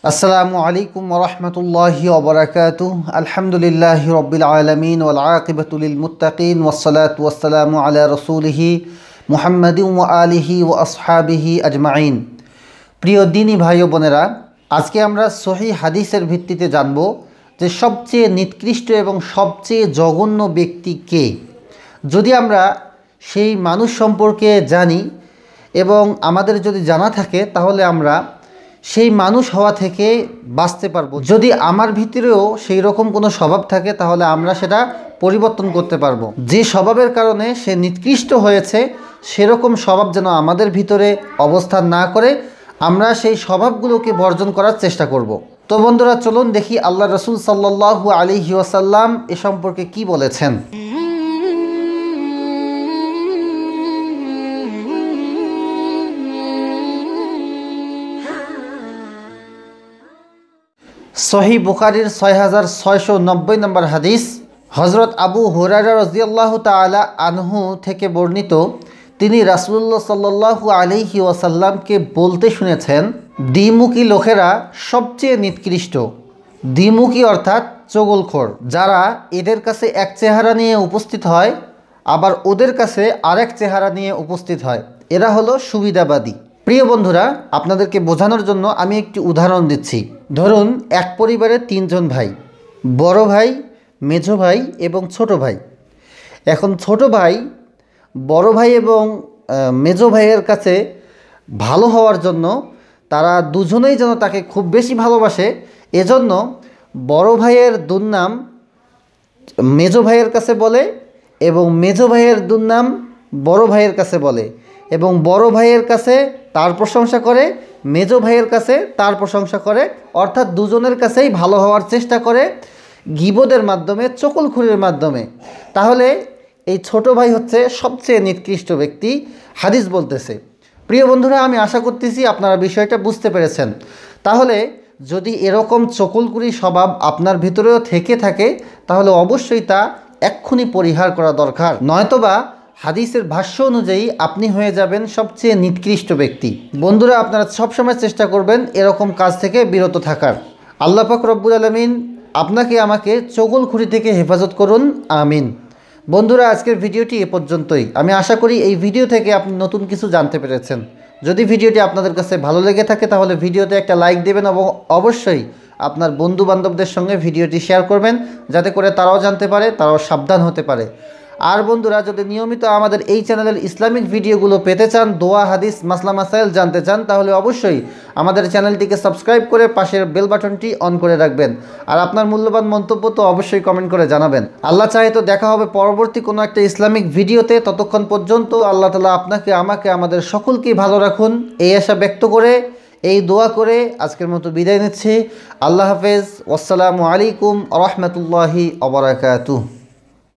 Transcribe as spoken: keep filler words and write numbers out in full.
আসসালামু আলাইকুম ওয়া রাহমাতুল্লাহি ওয়া বারাকাতুহু। আলহামদুলিল্লাহি রাব্বিল আলামিন ওয়াল আকিবাতু লিল মুত্তাকিন ওয়াস সালাতু ওয়াস সালামু আলা রাসূলিহি মুহাম্মাদিন ওয়া আলিহি ওয়া আসহাবিহি আজমাইন। প্রিয় দিনী ভাই ও বোনেরা, আজকে আমরা সহিহ হাদিসের ভিত্তিতে জানব যে সবচেয়ে নিকৃষ্ট এবং সবচেয়ে জঘন্য ব্যক্তি কে। যদি আমরা সেই মানুষ সম্পর্কে জানি এবং আমাদের যদি জানা থাকে, তাহলে আমরা সেই মানুষ হওয়া থেকে বাঁচতে পারবো। যদি আমার ভিতরেও সেই রকম কোনো স্বভাব থাকে, তাহলে আমরা সেটা পরিবর্তন করতে পারবো। যে স্বভাবের কারণে সে নিকৃষ্ট হয়েছে, সেরকম স্বভাব যেন আমাদের ভিতরে অবস্থান না করে আমরা সেই স্বভাবগুলোকে বর্জন করার চেষ্টা করব। তো বন্ধুরা, চলুন দেখি আল্লাহ রসুল সাল্লাল্লাহু আলাইহি ওয়াসাল্লাম এ সম্পর্কে কি বলেছেন। সহিহ বুখারীর ছয় হাজার ছয়শো নব্বই নম্বর হাদিস, হজরত আবু হুরায়রা রাদিয়াল্লাহু তাআলা আনহু থেকে বর্ণিত। তিনি রাসূলুল্লাহ সাল্লাল্লাহু আলাইহি ওয়াসাল্লামকে বলতে শুনেছেন, দ্বিমুখী লোকেরা সবচেয়ে নিকৃষ্ট। দ্বিমুখী অর্থাৎ চগলখোর, যারা এদের কাছে এক চেহারা নিয়ে উপস্থিত হয়, আবার ওদের কাছে আরেক চেহারা নিয়ে উপস্থিত হয়, এরা হলো সুবিধাবাদী। প্রিয় বন্ধুরা, আপনাদেরকে বোঝানোর জন্য আমি একটি উদাহরণ দিচ্ছি। ধরুন, এক পরিবারের তিনজন ভাই, বড় ভাই, মেঝো ভাই এবং ছোট ভাই। এখন ছোট ভাই বড় ভাই এবং মেঝো ভাইয়ের কাছে ভালো হওয়ার জন্য তারা দুজনেই যেন তাকে খুব বেশি ভালোবাসে, এজন্য বড় ভাইয়ের দুর্নাম মেঝো ভাইয়ের কাছে বলে এবং মেঝো ভাইয়ের দুর্নাম বড় ভাইয়ের কাছে বলে, এবং বড় ভাইয়ের কাছে তার প্রশংসা করে, মেজো ভাইয়ের কাছে তার প্রশংসা করে, অর্থাৎ দুজনের কাছেই ভালো হওয়ার চেষ্টা করে গীবতের মাধ্যমে, চকলখুরির মাধ্যমে। তাহলে এই ছোট ভাই হচ্ছে সবচেয়ে নিকৃষ্ট ব্যক্তি, হাদিস বলতেছে। প্রিয় বন্ধুরা, আমি আশা করতেছি আপনারা বিষয়টা বুঝতে পেরেছেন। তাহলে যদি এরকম চকলখুরি স্বভাব আপনার ভিতরেও থেকে থাকে, তাহলে অবশ্যই তা এক্ষুনি পরিহার করা দরকার, নয়তোবা হাদিসের ভাষ্য অনুযায়ী আপনি হয়ে যাবেন সবচেয়ে নিকৃষ্ট ব্যক্তি। বন্ধুরা, আপনারা সবসময় চেষ্টা করবেন এরকম কাজ থেকে বিরত থাকার। আল্লাহ পাক রব্বুল আলামিন আপনাকে আমাকে চগলখুরি থেকে হেফাজত করুন, আমিন। বন্ধুরা, আজকের ভিডিওটি এ পর্যন্তই। আমি আশা করি এই ভিডিও থেকে আপনি নতুন কিছু জানতে পেরেছেন। যদি ভিডিওটি আপনাদের কাছে ভালো লেগে থাকে, তাহলে ভিডিওতে একটা লাইক দেবেন এবং অবশ্যই আপনার বন্ধু বান্ধবদের সঙ্গে ভিডিওটি শেয়ার করবেন, যাতে করে তারাও জানতে পারে, তারাও সাবধান হতে পারে। আর বন্ধুরা, যদি নিয়মিত আমাদের এই চ্যানেলের ইসলামিক ভিডিওগুলো পেতে চান, দোয়া, হাদিস, মাসলা মাসাইল জানতে চান, তাহলে অবশ্যই আমাদের চ্যানেলটিকে সাবস্ক্রাইব করে পাশের বেল বাটনটি অন করে রাখবেন। আর আপনার মূল্যবান মন্তব্য তো অবশ্যই কমেন্ট করে জানাবেন। আল্লাহ চাহে তো দেখা হবে পরবর্তী কোনো একটা ইসলামিক ভিডিওতে। ততক্ষণ পর্যন্ত আল্লাহ তাআলা আপনাকে, আমাকে, আমাদের সকলকেই ভালো রাখুন, এই আশা ব্যক্ত করে, এই দোয়া করে আজকের মতো বিদায় নিচ্ছি। আল্লাহ হাফেজ। আসসালামু আলাইকুম ওয়া রাহমাতুল্লাহি ওয়া বারাকাতুহু।